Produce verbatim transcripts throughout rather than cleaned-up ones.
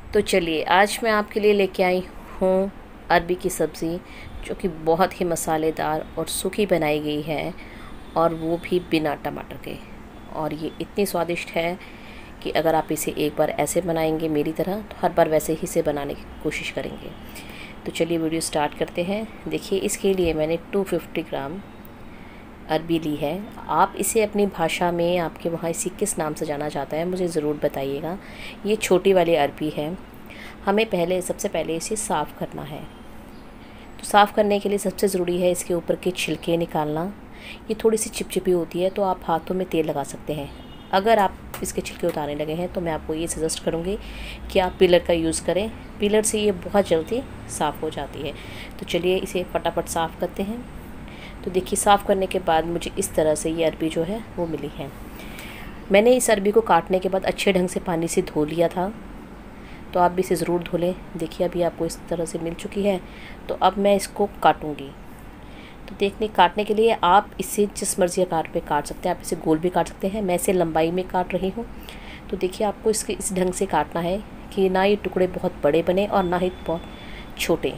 तो चलिए आज मैं आपके लिए लेके आई हूँ अरबी की सब्ज़ी, जो कि बहुत ही मसालेदार और सूखी बनाई गई है, और वो भी बिना टमाटर के। और ये इतनी स्वादिष्ट है कि अगर आप इसे एक बार ऐसे बनाएंगे मेरी तरह, तो हर बार वैसे ही से बनाने की कोशिश करेंगे। तो चलिए वीडियो स्टार्ट करते हैं। देखिए, इसके लिए मैंने दो सौ पचास ग्राम अरबी ली है। आप इसे अपनी भाषा में, आपके वहाँ इसी किस नाम से जाना चाहता है, मुझे ज़रूर बताइएगा। ये छोटी वाली अरबी है। हमें पहले सबसे पहले इसे साफ़ करना है। तो साफ़ करने के लिए सबसे ज़रूरी है इसके ऊपर के छिलके निकालना। ये थोड़ी सी चिपचिपी होती है, तो आप हाथों में तेल लगा सकते हैं। अगर आप इसके छिलके उतारने लगे हैं तो मैं आपको ये सजेस्ट करूँगी कि आप पीलर का यूज़ करें। पीलर से ये बहुत जल्दी साफ़ हो जाती है। तो चलिए इसे फटाफट साफ़ करते हैं। तो देखिए, साफ़ करने के बाद मुझे इस तरह से ये अरबी जो है वो मिली है। मैंने इस अरबी को काटने के बाद अच्छे ढंग से पानी से धो लिया था, तो आप भी इसे ज़रूर धो लें। देखिए, अभी आपको इस तरह से मिल चुकी है। तो अब मैं इसको काटूंगी। तो देखने काटने के लिए आप इसे जिस मर्ज़ी आकार पे काट सकते हैं। आप इसे गोल भी काट सकते हैं, मैं इसे लंबाई में काट रही हूँ। तो देखिए, आपको इसके इस ढंग से काटना है कि ना ये टुकड़े बहुत बड़े बने और ना ही बहुत छोटे।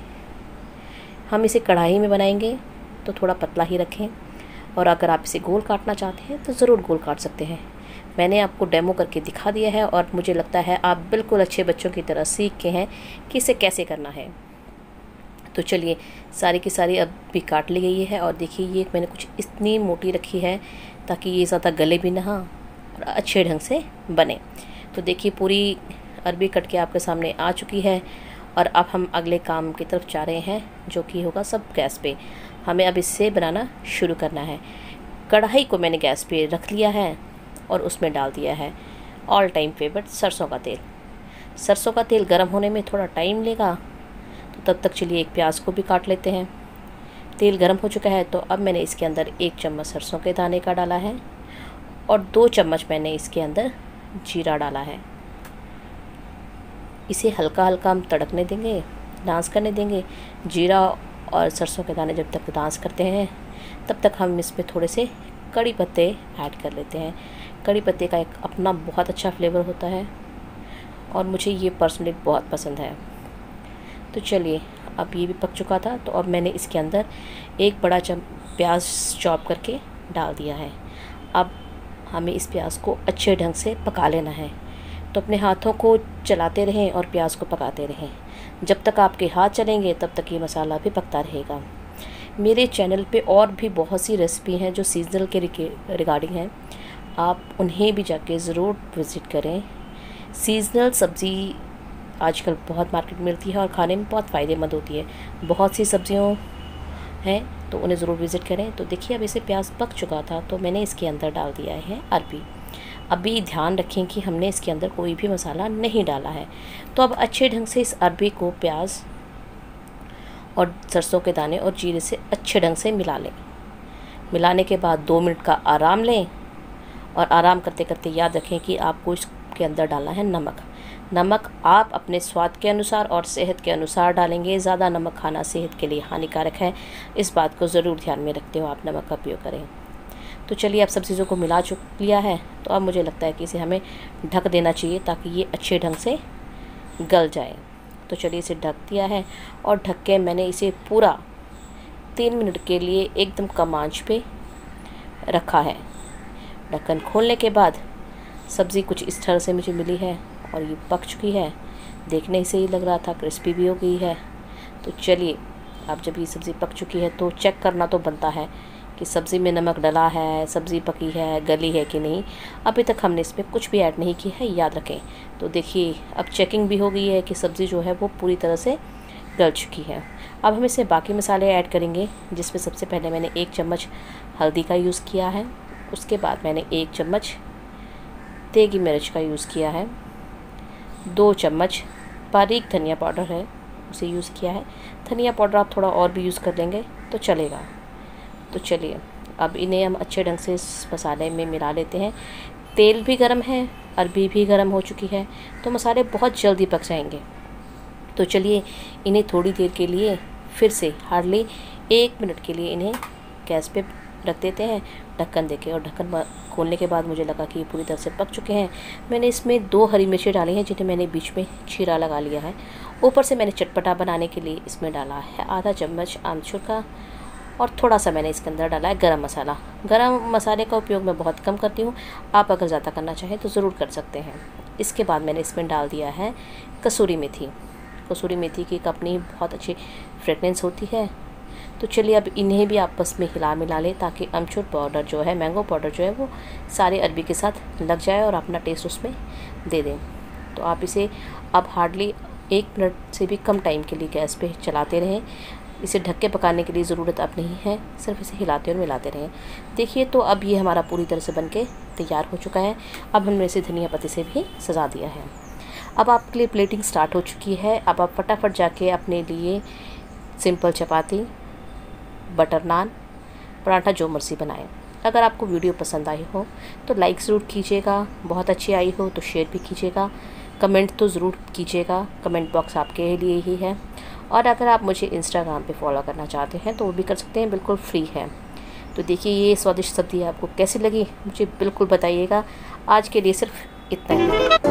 हम इसे कढ़ाई में बनाएंगे तो थोड़ा पतला ही रखें, और अगर आप इसे गोल काटना चाहते हैं तो ज़रूर गोल काट सकते हैं। मैंने आपको डेमो करके दिखा दिया है, और मुझे लगता है आप बिल्कुल अच्छे बच्चों की तरह सीख के हैं कि इसे कैसे करना है। तो चलिए, सारी की सारी अब भी काट ली गई है। और देखिए, ये मैंने कुछ इतनी मोटी रखी है ताकि ये ज़्यादा गले भी ना और अच्छे ढंग से बने। तो देखिए, पूरी अरबी कट के आपके सामने आ चुकी है। और अब हम अगले काम की तरफ जा रहे हैं, जो कि होगा सब गैस पे। हमें अब इससे बनाना शुरू करना है। कढ़ाई को मैंने गैस पे रख लिया है और उसमें डाल दिया है ऑल टाइम फेवरेट सरसों का तेल। सरसों का तेल गर्म होने में थोड़ा टाइम लेगा, तो तब तक चलिए एक प्याज को भी काट लेते हैं। तेल गर्म हो चुका है, तो अब मैंने इसके अंदर एक चम्मच सरसों के दाने का डाला है, और दो चम्मच मैंने इसके अंदर जीरा डाला है। इसे हल्का हल्का हम तड़कने देंगे, डांस करने देंगे। जीरा और सरसों के दाने जब तक डांस करते हैं, तब तक हम इसमें थोड़े से कड़ी पत्ते ऐड कर लेते हैं। कड़ी पत्ते का एक अपना बहुत अच्छा फ्लेवर होता है, और मुझे ये पर्सनली बहुत पसंद है। तो चलिए, अब ये भी पक चुका था, तो अब मैंने इसके अंदर एक बड़ा चम प्याज चॉप करके डाल दिया है। अब हमें इस प्याज को अच्छे ढंग से पका लेना है। तो अपने हाथों को चलाते रहें और प्याज को पकाते रहें। जब तक आपके हाथ चलेंगे तब तक ये मसाला भी पकता रहेगा। मेरे चैनल पे और भी बहुत सी रेसिपी हैं जो सीजनल के रिगार्डिंग हैं, आप उन्हें भी जाके ज़रूर विज़िट करें। सीजनल सब्ज़ी आजकल बहुत मार्केट में मिलती है और खाने में बहुत फ़ायदेमंद होती है। बहुत सी सब्जियों हैं, तो उन्हें ज़रूर विज़िट करें। तो देखिए, अब इसे प्याज पक चुका था, तो मैंने इसके अंदर डाल दिया है अरबी। अभी ध्यान रखें कि हमने इसके अंदर कोई भी मसाला नहीं डाला है। तो अब अच्छे ढंग से इस अरबी को प्याज और सरसों के दाने और जीरे से अच्छे ढंग से मिला लें। मिलाने के बाद दो मिनट का आराम लें, और आराम करते करते याद रखें कि आपको इसके अंदर डालना है नमक। नमक आप अपने स्वाद के अनुसार और सेहत के अनुसार डालेंगे। ज़्यादा नमक खाना सेहत के लिए हानिकारक है, इस बात को ज़रूर ध्यान में रखते हो आप नमक का उपयोग करें। तो चलिए, अब सब चीज़ों को मिला चुक लिया है, तो अब मुझे लगता है कि इसे हमें ढक देना चाहिए ताकि ये अच्छे ढंग से गल जाए। तो चलिए, इसे ढक दिया है, और ढक के मैंने इसे पूरा तीन मिनट के लिए एकदम कम आंच पे रखा है। ढक्कन खोलने के बाद सब्ज़ी कुछ इस तरह से मुझे मिली है, और ये पक चुकी है। देखने से ही लग रहा था क्रिस्पी भी हो गई है। तो चलिए, अब जब ये सब्ज़ी पक चुकी है तो चेक करना तो बनता है कि सब्ज़ी में नमक डला है, सब्ज़ी पकी है, गली है कि नहीं। अभी तक हमने इसमें कुछ भी ऐड नहीं किया है, याद रखें। तो देखिए, अब चेकिंग भी हो गई है कि सब्ज़ी जो है वो पूरी तरह से गल चुकी है। अब हम इसमें बाकी मसाले ऐड करेंगे, जिसमें सबसे पहले मैंने एक चम्मच हल्दी का यूज़ किया है। उसके बाद मैंने एक चम्मच देगी मिर्च का यूज़ किया है। दो चम्मच बारीक धनिया पाउडर है, उसे यूज़ किया है। धनिया पाउडर आप थोड़ा और भी यूज़ कर लेंगे तो चलेगा। तो चलिए, अब इन्हें हम अच्छे ढंग से इस मसाले में मिला लेते हैं। तेल भी गर्म है, अरबी भी गर्म हो चुकी है, तो मसाले बहुत जल्दी पक जाएंगे। तो चलिए, इन्हें थोड़ी देर के लिए फिर से हार्डली एक मिनट के लिए इन्हें गैस पे रख देते हैं ढक्कन देके। और ढक्कन खोलने के बाद मुझे लगा कि ये पूरी तरह से पक चुके हैं। मैंने इसमें दो हरी मिर्ची डाली हैं जिन्हें मैंने बीच में चीरा लगा लिया है। ऊपर से मैंने चटपटा बनाने के लिए इसमें डाला है आधा चम्मच आमचूर का, और थोड़ा सा मैंने इसके अंदर डाला है गरम मसाला। गरम मसाले का उपयोग मैं बहुत कम करती हूँ, आप अगर ज़्यादा करना चाहें तो ज़रूर कर सकते हैं। इसके बाद मैंने इसमें डाल दिया है कसूरी मेथी। कसूरी मेथी की एक अपनी बहुत अच्छी फ्रेगनेंस होती है। तो चलिए अब इन्हें भी आपस में हिला मिला लें ताकि अमचूर पाउडर जो है, मैंगो पाउडर जो है, वो सारे अरबी के साथ लग जाए और अपना टेस्ट उसमें दे दें। तो आप इसे अब हार्डली एक मिनट से भी कम टाइम के लिए गैस पे चलाते रहें। इसे ढक के पकाने की लिए ज़रूरत अब नहीं है, सिर्फ इसे हिलाते और मिलाते रहें। देखिए तो अब ये हमारा पूरी तरह से बनके तैयार हो चुका है। अब हमने इसे धनिया पत्ते से भी सजा दिया है। अब आपके लिए प्लेटिंग स्टार्ट हो चुकी है। अब आप फटाफट जाके अपने लिए सिंपल चपाती, बटर नान, पराठा जो मर्ज़ी बनाएं। अगर आपको वीडियो पसंद आई हो तो लाइक ज़रूर कीजिएगा, बहुत अच्छी आई हो तो शेयर भी कीजिएगा, कमेंट तो ज़रूर कीजिएगा, कमेंट बॉक्स आपके लिए ही है। और अगर आप मुझे इंस्टाग्राम पे फॉलो करना चाहते हैं तो वो भी कर सकते हैं, बिल्कुल फ्री है। तो देखिए ये स्वादिष्ट सब्ज़ी आपको कैसी लगी मुझे बिल्कुल बताइएगा। आज के लिए सिर्फ इतना ही।